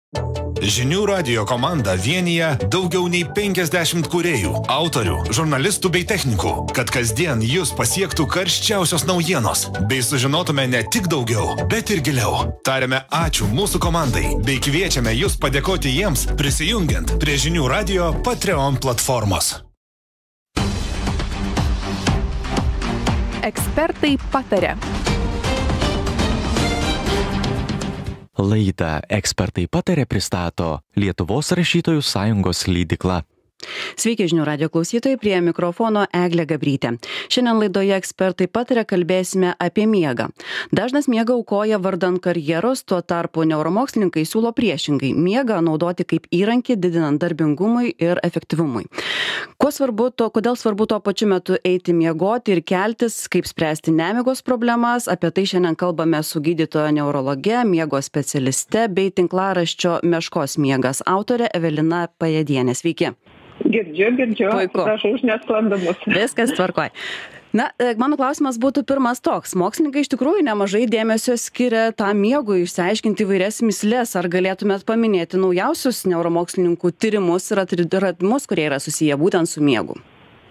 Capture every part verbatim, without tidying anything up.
Žinių radijo komanda vienyje daugiau nei penkiasdešimt kūrėjų, autorių, žurnalistų bei technikų, kad kasdien jūs pasiektų karščiausios naujienos, bei sužinotume ne tik daugiau, bet ir giliau. Tariame ačiū mūsų komandai, bei kviečiame jūs padėkoti jiems, prisijungiant prie Žinių radijo Patreon platformos. Ekspertai pataria. Laidą Ekspertai pataria pristato Lietuvos rašytojų sąjungos leidykla. Sveiki žinių radijo klausytojai, prie mikrofono Eglė Gabrytė. Šiandien laidoje Ekspertai pataria kalbėsime apie miegą. Dažnas miegą aukoja vardan karjeros, tuo tarpu neuromokslininkai siūlo priešingai – miegą naudoti kaip įrankį, didinant darbingumui ir efektyvumui. Kuo svarbu to, kodėl svarbu tuo pačiu metu eiti miegoti ir keltis, kaip spręsti nemigos problemas, apie tai šiandien kalbame su gydytoja neurologe, miego specialiste bei tinklaraščio Meškos miegas autore Evelina Pajėdienė. Sveiki. Girdžiu, girdžiu. Puiku. Prašau už nesklandumus. Viskas tvarkoj. Na, mano klausimas būtų pirmas toks. Mokslininkai iš tikrųjų nemažai dėmesio skiria tam miegui, išsiaiškinti įvairias mįsles. Ar galėtumėt paminėti naujausius neuromokslininkų tyrimus ir atradimus, kurie yra susiję būtent su miegu?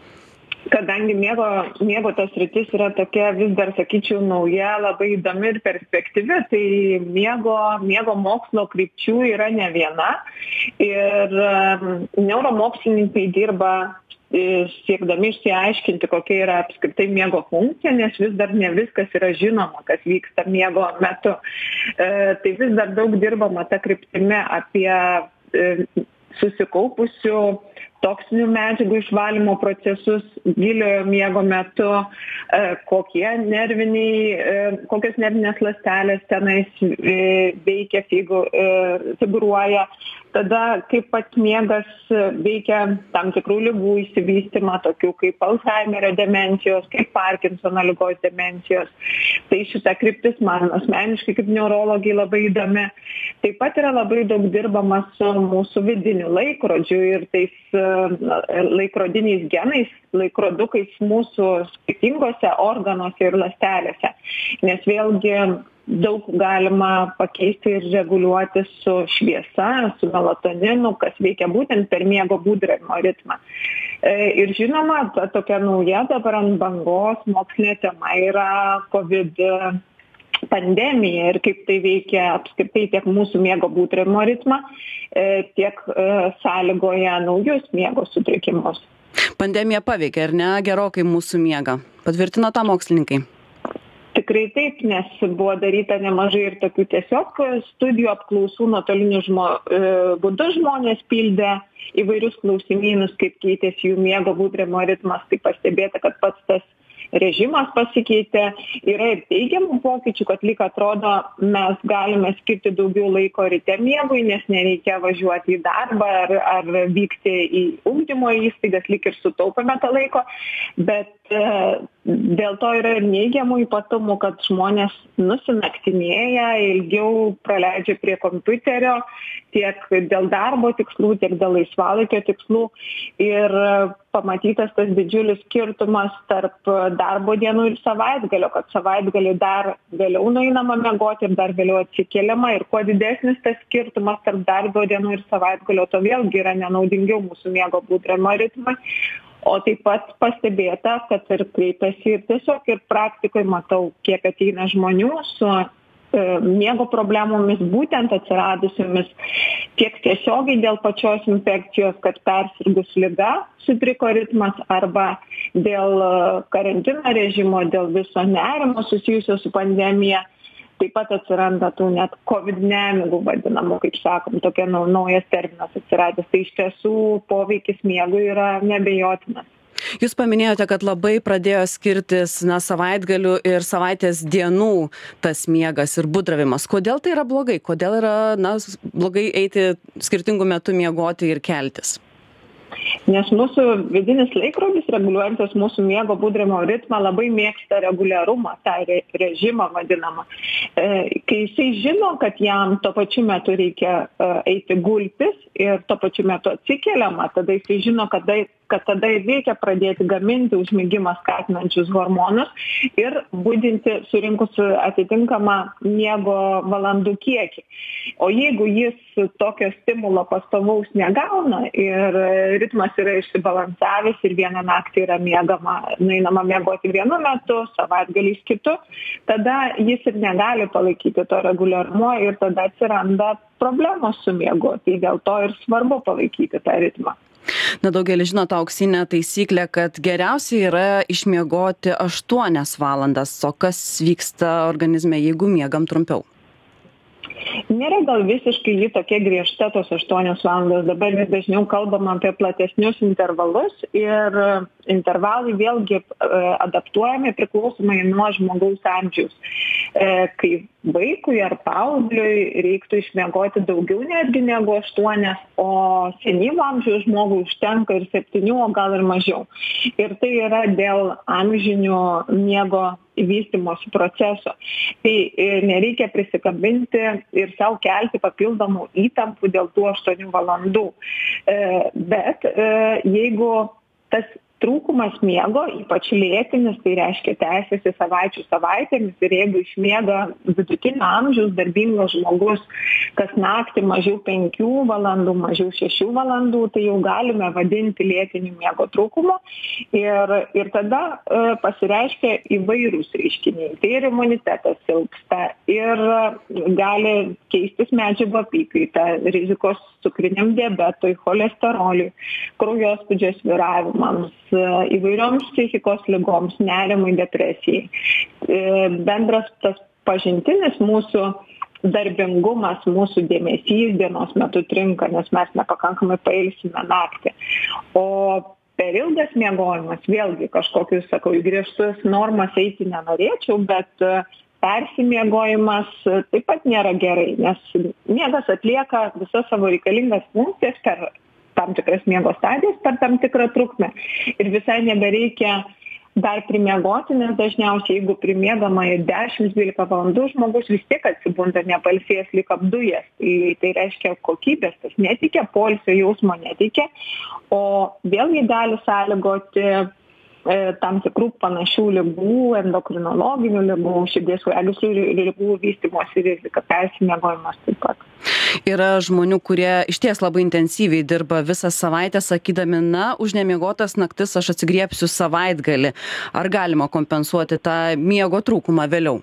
Kadangi miego, miego tas sritis yra tokia vis dar, sakyčiau, nauja, labai įdomi ir perspektyvi, tai miego, miego mokslo krypčių yra ne viena. Ir um, neuromokslininkai dirba siekdami išsiaiškinti, kokia yra apskritai miego funkcija, nes vis dar ne viskas yra žinoma, kas vyksta miego metu. E, tai vis dar daug dirbama ta kryptimi apie e, susikaupusių toksinių medžiagų išvalymo procesus giliojo miego metu, kokie nerviniai, kokios nervinės ląstelės tenais veikia, figūruoja. Tada kaip pat miegas veikia tam tikrų ligų įsivystymą, tokių kaip Alzheimerio demencijos, kaip Parkinsono ligos demencijos. Tai šita kryptis man asmeniškai kaip neurologai labai įdomi. Taip pat yra labai daug dirbama su mūsų vidiniu laikrodžiu ir tais laikrodiniais genais, laikrodukais mūsų skirtingose organuose ir ląstelėse. Nes vėlgi daug galima pakeisti ir reguliuoti su šviesa, su melatoninu, kas veikia būtent per miego būdravimo ritmą. Ir žinoma, ta tokia nauja dabar ant bangos mokslinė tema yra COVID pandemija ir kaip tai veikia apskritai tiek mūsų miego būdravimo ritmą, tiek sąlygoja naujus miego sutrikimus. Pandemija paveikia, ar ne, gerokai mūsų miegą? Patvirtino tą mokslininkai? Tikrai taip, nes buvo daryta nemažai ir tokių tiesiog studijų apklausų nuotoliniu žmo, būdu žmonės pildė įvairius klausimynus, kaip keitėsi jų miego būdravimo ritmas, tai pastebėta, kad pats tas režimas pasikeitė, yra ir teigiamų pokyčių, kad lyg atrodo mes galime skirti daugiau laiko ryte miegui, nes nereikia važiuoti į darbą ar, ar vykti į ugdymo įstaigas, lyg ir sutaupame tą laiko, bet e, dėl to yra ir neigiamų ypatumų, kad žmonės nusinaktinėja, ilgiau praleidžia prie kompiuterio, tiek dėl darbo tikslų, tiek dėl laisvalaikio tikslų ir pamatytas tas didžiulis skirtumas tarp darbo dienų ir savaitgalio, kad savaitgalį dar vėliau nueinama miegoti ir dar vėliau atsikeliama ir kuo didesnis tas skirtumas tarp darbo dienų ir savaitgalio, to vėlgi yra nenaudingiau mūsų miego būdravimo ritmai. O taip pat pastebėta, kad ir kreipiasi ir tiesiog ir praktikoje matau, kiek ateina žmonių su miego problemomis būtent atsiradusiomis tiek tiesiogiai dėl pačios infekcijos, kad persirgus liga sutriko ritmas arba dėl karantino režimo, dėl viso nerimo susijusio su pandemija. Taip pat atsiranda tų net COVID nemigų vadinamų, kaip sakom, tokia naujas terminas atsiradęs. Tai iš tiesų poveikis miegui yra neabejotinas. Jūs paminėjote, kad labai pradėjo skirtis na, savaitgalių ir savaitės dienų tas miegas ir būdravimas. Kodėl tai yra blogai? Kodėl yra na, blogai eiti skirtingų metų miegoti ir keltis? Nes mūsų vidinis laikrodis, reguliuojantis mūsų miego būdravimo ritmą, labai mėgsta reguliarumą, tą re, režimą vadinamą. E, kai jisai žino, kad jam tuo pačiu metu reikia e, eiti gultis ir tuo pačiu metu atsikeliama, tada jisai žino, kada kad tada ir reikia pradėti gaminti užmigimą skatinančius hormonus ir budinti surinkus atitinkamą miego valandų kiekį. O jeigu jis tokio stimulo pastovaus negauna ir ritmas yra išsibalansavęs ir vieną naktį yra miegama, nueinama miegoti vienu metu, savaitgaliais kitu, tada jis ir negali palaikyti to reguliarumo ir tada atsiranda problemos su miegu. Tai dėl to ir svarbu palaikyti tą ritmą. Na, daugelis žino tą auksinę taisyklę, kad geriausia yra išmiegoti aštuonias valandas. O kas vyksta organizme, jeigu miegam trumpiau? Nėra gal visiškai jį tokia griežta tos aštuonios valandos. Dabar vis dažniau kalbama apie platesnius intervalus ir intervalai vėlgi adaptuojami priklausomai nuo žmogaus amžiaus. Kai vaikui ar paaugliui reiktų išmiegoti daugiau netgi negu aštuonias, o senyvo amžiaus žmogui užtenka ir septynių, o gal ir mažiau. Ir tai yra dėl amžinio miego vystymosi proceso. Tai nereikia prisikabinti ir savo kelti papildomų įtampų dėl tų aštuonių valandų. Bet jeigu tas trūkumas miego, ypač lėtinis, tai reiškia tęsiasi savaičių savaitėmis ir jeigu išmiega vidutinio amžiaus darbingas žmogus kas naktį mažiau penkių valandų, mažiau šešių valandų, tai jau galime vadinti lėtiniu miego trūkumu ir, ir tada e, pasireiškia įvairūs reiškiniai. Tai ir imunitetas silpsta ir gali keistis medžiagų apykaita, rizikos cukriniam diabetui, cholesteroliui, kraujospūdžio svyravimams, įvairioms psichikos ligoms, nerimui, depresijai. Bendras tas pažintinis mūsų darbingumas, mūsų dėmesys dienos metu trinka, nes mes nepakankamai pailsime naktį. O per ilgas miegojimas, vėlgi kažkokius, sakau, griežtus normas eiti nenorėčiau, bet persimiegojimas taip pat nėra gerai, nes miegas atlieka visas savo reikalingas funkcijas per tam tikras miego stadijas per tam tikrą trukmę. Ir visai nebereikia dar primiegoti, nes dažniausiai, jeigu primiegama į dešimt dvylika valandų, žmogus vis tiek atsibunda nepalsėjęs lyg apdujęs. Tai, tai reiškia kokybės, tas neteikia, poilsio jausmo neteikia, o vėlgi gali sąlygoti tam tikrų panašių ligų, endokrinologinių ligų, širdies kraujagyslių ligų vystymosi rizika, persimiegojimas taip pat. Yra žmonių, kurie išties labai intensyviai dirba visą savaitę, sakydami, na, už nemiegotas naktis aš atsigriebsiu savaitgalį. Ar galima kompensuoti tą miego trūkumą vėliau?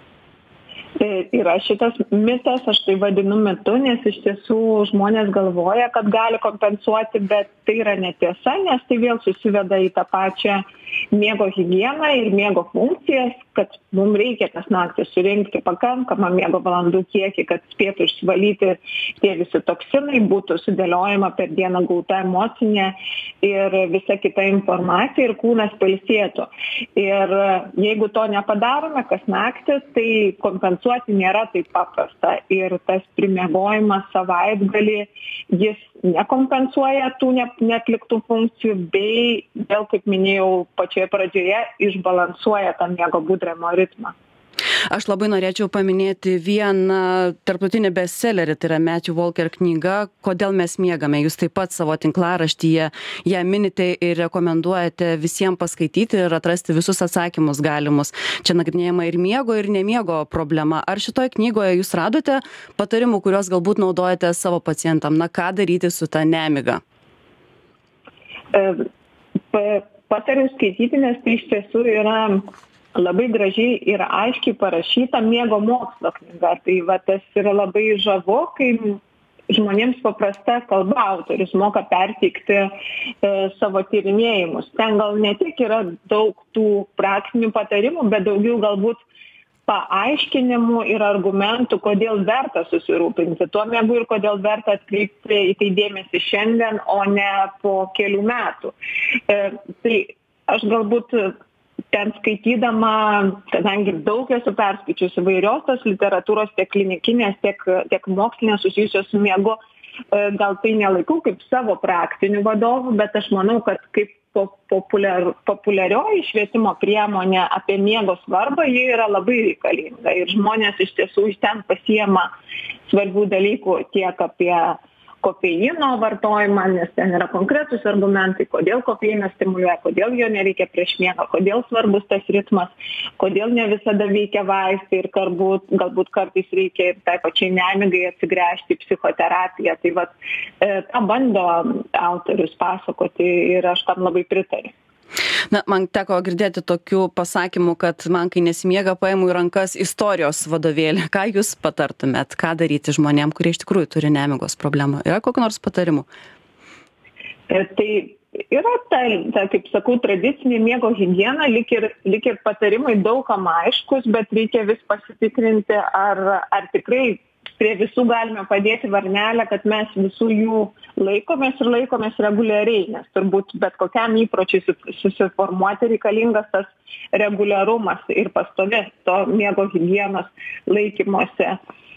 Yra šitas mitas, aš tai vadinu mitu, nes iš tiesų žmonės galvoja, kad gali kompensuoti, bet tai yra netiesa, nes tai vėl susiveda į tą pačią miego higieną ir miego funkcijas, kad mums reikia kas naktį surinkti pakankamą miego valandų kiekį, kad spėtų išsivalyti tie visi toksinai, būtų sudėliojama per dieną gauta emocinė ir visa kita informacija ir kūnas pailsėtų. Ir jeigu to nepadarome kas naktį, tai kompensuoti nėra taip paprasta. Ir tas primiegojimas savaitgalį, jis nekompensuoja tų neatliktų funkcijų, bei vėl, kaip minėjau pačioje pradžioje, išbalansuoja tą miego būdravimo ritmą. Aš labai norėčiau paminėti vieną tarptautinį bestsellerį, tai yra Matthew Walker knyga "Kodėl mes miegame". Jūs taip pat savo tinklaraštyje ją minite ir rekomenduojate visiems paskaityti ir atrasti visus atsakymus galimus. Čia nagrinėjama ir miego, ir nemiego problema. Ar šitoje knygoje jūs radote patarimų, kuriuos galbūt naudojate savo pacientam? Na, ką daryti su ta nemiga? Patariu skaityti, nes tai iš tiesų yra labai gražiai ir aiškiai parašyta miego mokslo knyga. Tai va, tas yra labai žavu, kai žmonėms paprasta kalba autorius moka perteikti e, savo tyrinėjimus. Ten gal ne tik yra daug tų praktinių patarimų, bet daugiau galbūt paaiškinimų ir argumentų, kodėl verta susirūpinti tuo miegu ir kodėl verta atkreipti į tai dėmesį šiandien, o ne po kelių metų. E, tai aš galbūt ten skaitydama, kadangi daug esu perskaičiusi įvairios tos literatūros, tiek klinikinės, tiek, tiek mokslinės susijusios su miegu, gal tai nelaikau kaip savo praktinių vadovų, bet aš manau, kad kaip populiar, populiarioji švietimo priemonė apie miego svarbą, jie yra labai reikalinga. Ir žmonės iš tiesų iš ten pasiema svarbių dalykų tiek apie kofeino vartojimą, nes ten yra konkretus argumentai, kodėl kofeinas stimuliuoja, kodėl jo nereikia prieš miegą, kodėl svarbus tas ritmas, kodėl ne visada veikia vaistai ir galbūt, galbūt kartais reikia ir tai pačiai nemigai atsigręžti į psichoterapiją. Tai vat, e, tą bando autorius pasakoti ir aš tam labai pritariu. Na, man teko girdėti tokių pasakymų, kad man, kai nesimiega, paimu į rankas istorijos vadovėlį. Ką jūs patartumėt, ką daryti žmonėm, kurie iš tikrųjų turi nemigos problemą? Yra kokių nors patarimų? E, tai yra ta, ta, kaip sakau, tradicinė miego higiena, lik ir, lik ir patarimai daugam aiškus, bet reikia vis pasitikrinti, ar, ar tikrai prie visų galime padėti varnelę, kad mes visų jų laikomės ir laikomės reguliariai, nes turbūt bet kokiam įpročiui susiformuoti reikalingas tas reguliarumas ir pastovi to miego higienos laikymosi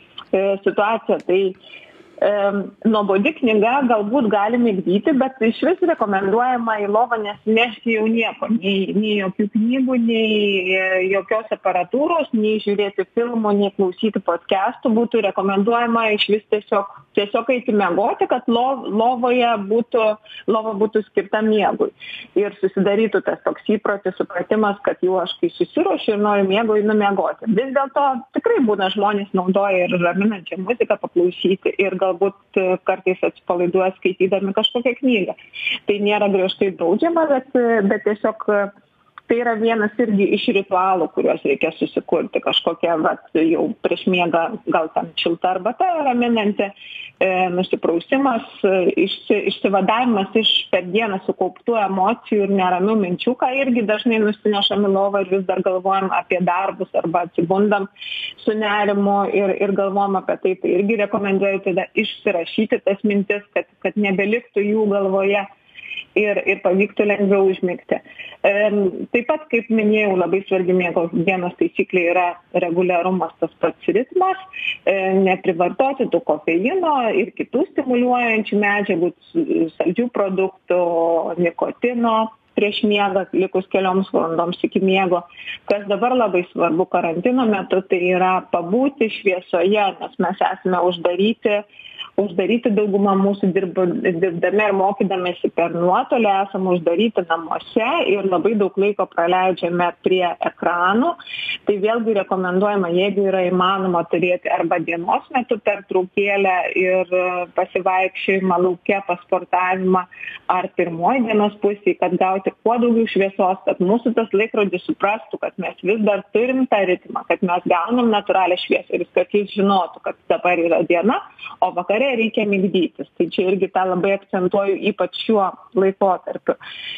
situacija. Tai e, nuobodi knyga galbūt gali migdyti, bet iš vis rekomenduojama į lovą nesinešti jau nieko, nei, nei jokių knygų, nei jokios aparatūros, nei žiūrėti filmų, nei klausyti podcastų. Būtų rekomenduojama iš vis tiesiog, tiesiog eiti miegoti, kad lo, lovoje būtų, lova būtų skirta miegui. Ir susidarytų tas toks įprotis, supratimas, kad jau aš kai susiruošiu ir noriu miego, einu miegoti. Vis dėlto tikrai būna žmonės naudoja ir raminančią muziką paklausyti ir galbūt kartais atsipalaiduoja skaitydami kažkokią knygą. Tai nėra griežtai draudžiama, bet, bet tiesiog tai yra vienas irgi iš ritualų, kuriuos reikia susikurti. Kažkokia, vat, jau prieš miegą gal tam šilta arbata raminanti, e, nusiprausimas, išsi, išsivadavimas iš per dieną sukauptų emocijų ir neramių minčių, ką irgi dažnai nusinešam į lovą ir vis dar galvojam apie darbus arba atsibundam su nerimu ir, ir galvojam apie tai. Tai irgi rekomenduoju tada išsirašyti tas mintis, kad, kad nebeliktų jų galvoje. Ir, ir pavyktų lengviau užmigti. E, taip pat, kaip minėjau, labai svarbi miego higienos taisyklė yra reguliarumas, tas pats ritmas, e, neprivartoti tų kofeino ir kitų stimuliuojančių medžiagų, saldžių produktų, nikotino prieš miegą, likus kelioms valandoms iki miego. Kas dabar labai svarbu karantino metu, tai yra pabūti šviesoje, nes mes esame uždaryti. Uždaryti daugumą mūsų dirb, dirbdami ir mokydamėsi per nuotolį, esame uždaryti namuose ir labai daug laiko praleidžiame prie ekranų. Tai vėlgi rekomenduojama, jeigu yra įmanoma turėti arba dienos metu pertraukėlę ir pasivaikščiojimą lauke, pasportavimą, ar pirmoji dienos pusėje, kad gauti kuo daugiau šviesos, kad mūsų tas laikrodis suprastų, kad mes vis dar turim tą ritmą, kad mes gaunam natūralią šviesą ir kad jis žinotų, kad dabar yra diena, o vakare reikia migdytis. Tai čia irgi tą labai akcentuoju, ypač šiuo laikotarpiu.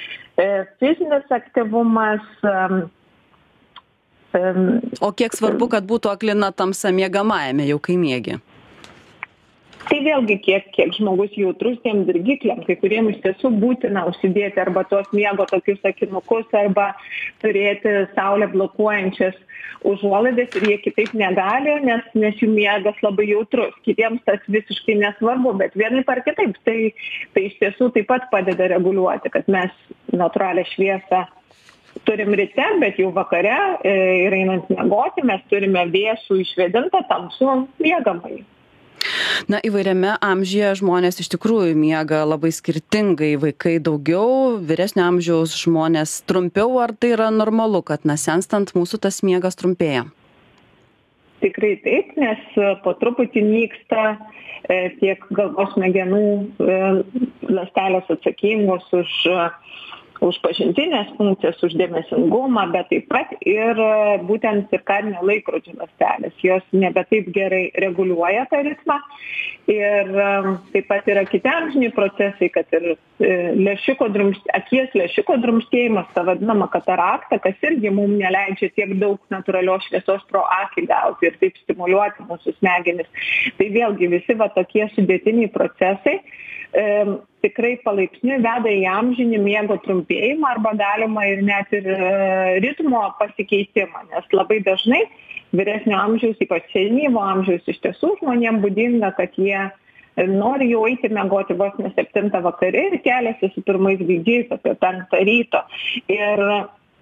Fizinis aktyvumas. Um, um, o kiek svarbu, kad būtų aklina tamsa miegamajame, jau kai miegi? Tai vėlgi, kiek, kiek žmogus jautrus tiem dirgikliam, kai kuriems iš tiesų būtina užsidėti arba tos miego tokius akinukus, arba turėti saulę blokuojančias užuolaidas ir jie kitaip negali, nes, nes jų miegas labai jautrus. Kitiems tas visiškai nesvarbu, bet vienaip ar kitaip. Tai, tai iš tiesų taip pat padeda reguliuoti, kad mes natūralią šviesą turim ryte, bet jau vakare ir einant miegoti mes turime vėsų išvėdintą tamsų miegamąjį. Na, įvairiame amžiuje žmonės iš tikrųjų miega labai skirtingai, vaikai daugiau, vyresnio amžiaus žmonės trumpiau, ar tai yra normalu, kad na, senstant mūsų tas miegas trumpėja? Tikrai taip, nes po truputį nyksta e, tiek galvos smegenų e, ląstelės atsakingos už už pažintinės funkcijas, už dėmesingumą, bet taip pat ir būtent cirkadinio laikrodžio ląstelės. Jos nebe taip gerai reguliuoja tą ritmą. Ir taip pat yra kiti amžiniai procesai, kad ir lęšiuko drumst, akies lęšiuko drumstėjimas, ta vadinama katarakta, kas irgi mums neleidžia tiek daug natūralios šviesos pro akį gauti ir taip stimuliuoti mūsų smegenis. Tai vėlgi visi va tokie sudėtiniai procesai E, tikrai palaipsniui veda į amžinį miego trumpėjimą arba galima ir net ir e, ritmo pasikeitimą, nes labai dažnai vyresnio amžiaus, ypač senyvo amžiaus, iš tiesų žmonėms būdinga, kad jie nori jau eiti miegoti vos ne septintą vakare ir keliasi su pirmais gaidžiais apie penktą ryto. Ir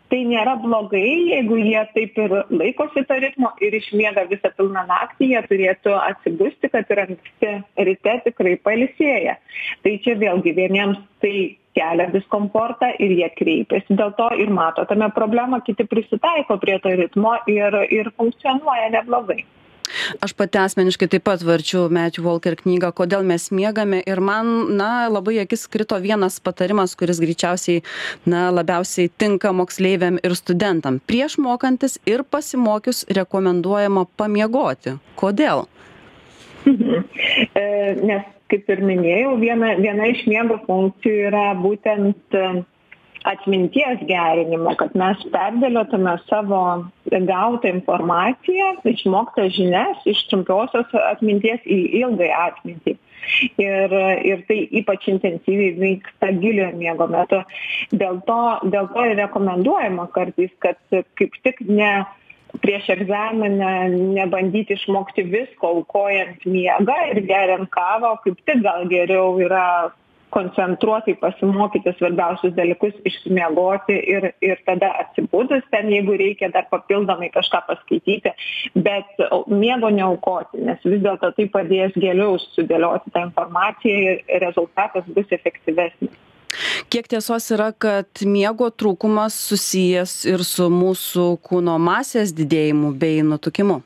tai nėra blogai, jeigu jie taip ir laikosi to ritmo ir išmiega visą pilną naktį, jie turėtų atsibusti, kad ir anksti ryte tikrai pailsėję. Tai čia vėlgi vieniems tai kelia diskomfortą ir jie kreipiasi dėl to ir mato tame problemą, kiti prisitaiko prie to ritmo ir, ir funkcionuoja neblogai. Aš pati asmeniškai taip pat varčiau Matthew Walker knygą Kodėl mes miegame ir man, na, labai akis krito vienas patarimas, kuris greičiausiai, na, labiausiai tinka moksleiviam ir studentam. Prieš mokantis ir pasimokius rekomenduojama pamiegoti. Kodėl? Nes, kaip ir minėjau, viena, viena iš miego funkcijų yra būtent atminties gerinimo, kad mes perdėliotume savo gautą informaciją, išmoktą žinias iš trumpiosios atminties į ilgąją atmintį. Ir, ir tai ypač intensyviai vyksta giliojo miego metu. Dėl to, dėl to ir rekomenduojama kartais, kad kaip tik ne prieš egzaminą nebandyti išmokti visko, aukojant miegą ir geriant kavą, kaip tik gal geriau yra koncentruotai pasimokyti svarbiausius dalykus, išsimiegoti ir, ir tada atsibudus ten, jeigu reikia dar papildomai kažką paskaityti, bet miego neaukoti, nes vis dėlto tai padės geriau sudėlioti tą informaciją ir rezultatas bus efektyvesnis. Kiek tiesos yra, kad miego trūkumas susijęs ir su mūsų kūno masės didėjimu bei nutukimu?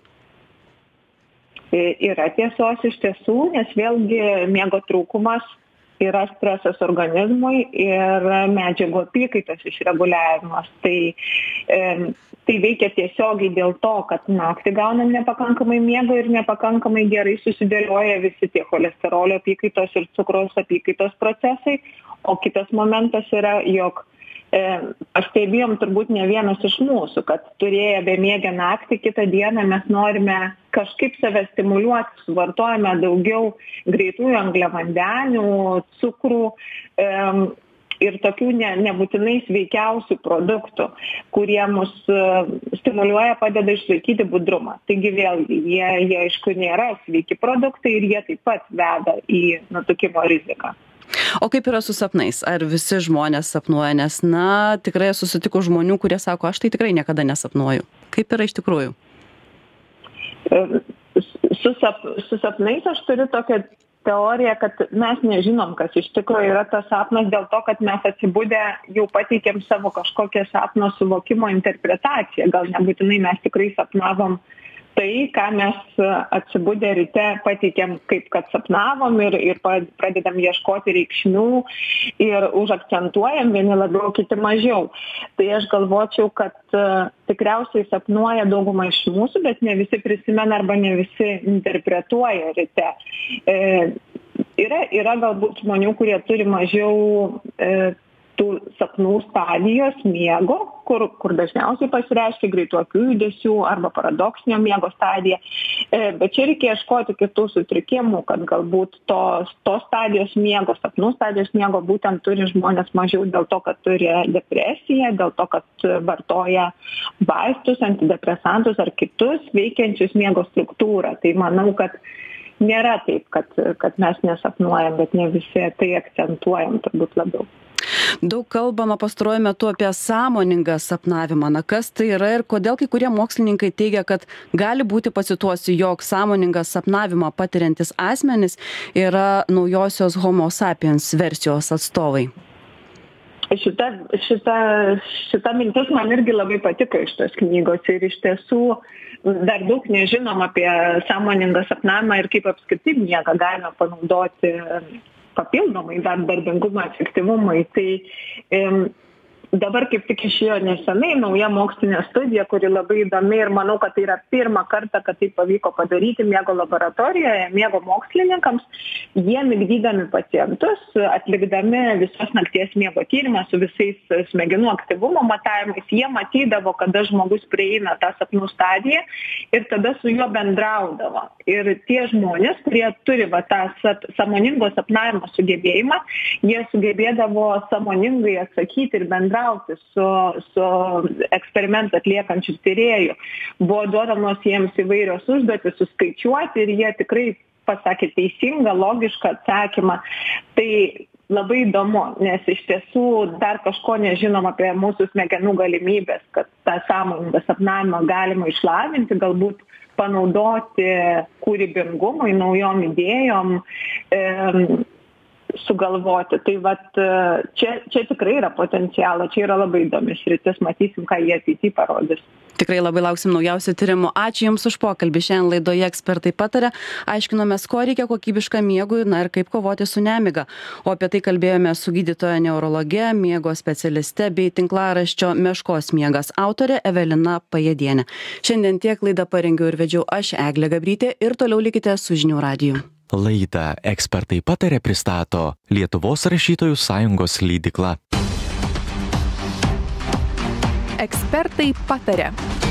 Yra tiesos iš tiesų, nes vėlgi miego trūkumas yra stresas organizmui ir medžiagų apykaitos išreguliavimas. Tai, e, tai veikia tiesiogiai dėl to, kad naktį gaunam nepakankamai miego ir nepakankamai gerai susidėlioja visi tie cholesterolio apykaitos ir cukraus apykaitos procesai. O kitas momentas yra, jog e, pastebėjom turbūt ne vienas iš mūsų, kad turėję bemiegę naktį, kitą dieną mes norime kažkaip save stimuliuoti, suvartojame daugiau greitųjų angliavandenių, cukrų e, ir tokių ne, nebūtinai sveikiausių produktų, kurie mus e, stimuliuoja, padeda išlaikyti budrumą. Taigi vėlgi, jie, jie aišku nėra sveiki produktai ir jie taip pat veda į nutukimo riziką. O kaip yra su sapnais? Ar visi žmonės sapnuoja? Nes, na, tikrai susitiku žmonių, kurie sako, aš tai tikrai niekada nesapnuoju. Kaip yra iš tikrųjų? Su, sap, su sapnais aš turiu tokią teoriją, kad mes nežinom, kas iš tikrųjų yra tas sapnas, dėl to, kad mes atsibudę jau pateikėm savo kažkokią sapno suvokimo interpretaciją. Gal nebūtinai mes tikrai sapnavom tai, ką mes atsibudę ryte pateikėm, kaip kad sapnavom ir, ir pradedam ieškoti reikšmių ir užakcentuojam vieni labiau, kiti mažiau. Tai aš galvočiau, kad uh, tikriausiai sapnuoja dauguma iš mūsų, bet ne visi prisimena arba ne visi interpretuoja ryte. E, yra, yra galbūt žmonių, kurie turi mažiau e, tų sapnų stadijos miego, kur, kur dažniausiai pasireiškia greituokių judesių arba paradoksinio miego stadija. E, bet čia reikia ieškoti kitų sutrikimų, kad galbūt tos, tos stadijos miego, sapnų stadijos miego būtent turi žmonės mažiau dėl to, kad turi depresiją, dėl to, kad vartoja vaistus, antidepresantus ar kitus veikiančius miego struktūrą. Tai manau, kad nėra taip, kad, kad mes nesapnuojam, bet ne visi tai akcentuojam turbūt labiau. Daug kalbama pastaruoju metu apie sąmoningą sapnavimą. Na, kas tai yra ir kodėl kai kurie mokslininkai teigia, kad gali būti, pacituosiu, jog sąmoningą sapnavimą patiriantis asmenys yra naujosios Homo sapiens versijos atstovai? Šita, šita, šita mintis man irgi labai patiko iš tos knygos ir iš tiesų dar daug nežinom apie sąmoningą sapnavimą ir kaip apskritai miegą galima panaudoti papildomai dar darbingumą, efektyvumui. Tai um, dabar kaip tik išėjo nesenai nauja mokslinė studija, kuri labai įdomi ir manau, kad tai yra pirmą kartą, kad tai pavyko padaryti miego laboratorijoje, miego mokslininkams. Jie migdydami pacientus, atlikdami visos nakties miego tyrimą su visais smegenų aktyvumo matavimais, jie matydavo, kada žmogus prieina tą sapnų stadiją ir tada su juo bendraudavo. Ir tie žmonės, kurie turi va, tą sap, sąmoningo sapnavimo sugebėjimą, jie sugebėdavo sąmoningai atsakyti ir bendrauti su, su eksperimentą atliekančių tyrėjų. Buvo duodamos jiems įvairios užduotis suskaičiuoti ir jie tikrai pasakė teisingą, logišką atsakymą. Tai labai įdomu, nes iš tiesų dar kažko nežinom apie mūsų smegenų galimybės, kad tą sąmoningą sapnavimą galima išlavinti, galbūt panaudoti kūrybingumui, naujom idėjom, e, sugalvoti. Tai vat, čia, čia tikrai yra potencialo, čia yra labai įdomi sritis, matysim, ką jie ateityje parodys. Tikrai labai lauksim naujausių tyrimų. Ačiū Jums už pokalbį. Šiandien laidoje Ekspertai pataria. Aiškinomės, ko reikia kokybiškam miegui, na ir kaip kovoti su nemiga. O apie tai kalbėjome su gydytoja neurologe, miego specialiste bei tinklaraščio Meškos miegas autore Evelina Pajėdienė. Šiandien tiek laidą parengiau ir vedžiau aš, Eglė Gabrytė, ir toliau likite su Žinių radiju. Laidą Ekspertai pataria pristato Lietuvos rašytojų sąjungos leidykla. Ekspertai pataria.